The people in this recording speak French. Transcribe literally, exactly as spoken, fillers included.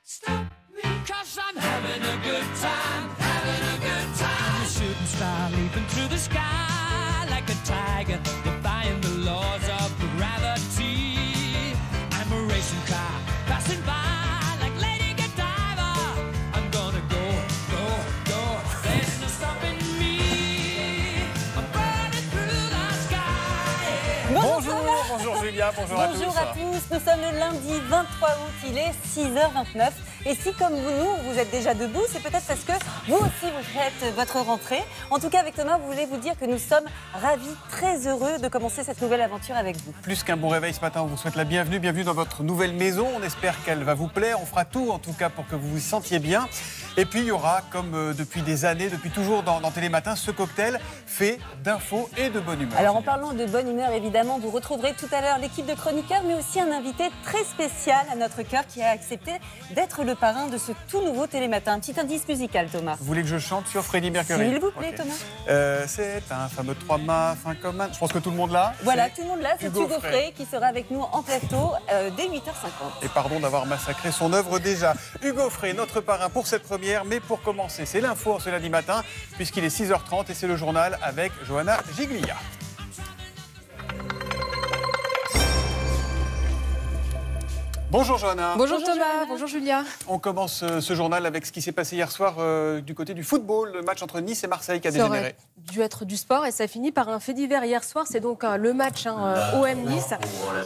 stop me, 'cause I'm having a good time, having a good time. The shooting star leaping through the sky like a tiger, defying the laws of gravity. I'm a racing car passing by like Lady Godiva. I'm gonna go, go, go. There's no stopping me. I'm burning through the sky. Bonjour, bonjour Julia, bonjour, à tous. Bonjour à tous, nous sommes le lundi vingt-trois août, il est six heures vingt-neuf. Et si comme vous, nous, vous êtes déjà debout, c'est peut-être parce que vous aussi vous faites votre rentrée. En tout cas, avec Thomas, vous voulez vous dire que nous sommes ravis, très heureux de commencer cette nouvelle aventure avec vous. Plus qu'un bon réveil ce matin, on vous souhaite la bienvenue, bienvenue dans votre nouvelle maison. On espère qu'elle va vous plaire, on fera tout en tout cas pour que vous vous sentiez bien. Et puis il y aura, comme euh, depuis des années, depuis toujours dans, dans Télématin, ce cocktail fait d'infos et de bonne humeur. Alors en parlant de bonne humeur, évidemment, vous retrouverez tout à l'heure l'équipe de chroniqueurs, mais aussi un invité très spécial à notre cœur qui a accepté d'être le parrain de ce tout nouveau Télématin. Un petit indice musical, Thomas. Vous voulez que je chante sur Freddie Mercury? S'il vous plaît, Okay. Thomas. Euh, c'est un fameux trois mâts, fin comme un. Je pense que tout le monde l'a. Voilà, tout le monde là, c'est Hugo Hugo Frey. Frey qui sera avec nous en plateau euh, dès huit heures cinquante. Et pardon d'avoir massacré son œuvre déjà. Hugo Frey, notre parrain pour cette première, mais pour commencer, c'est l'info en ce lundi matin, puisqu'il est six heures trente et c'est le journal avec Johanna Giglia. Bonjour Johanna. Bonjour, Bonjour, Thomas, Johanna. bonjour Julia. On commence euh, ce journal avec ce qui s'est passé hier soir euh, du côté du football, le match entre Nice et Marseille qui a Ça dégénéré. aurait dû être du sport et ça finit par un fait divers hier soir. C'est donc euh, le match hein, euh, O M Nice.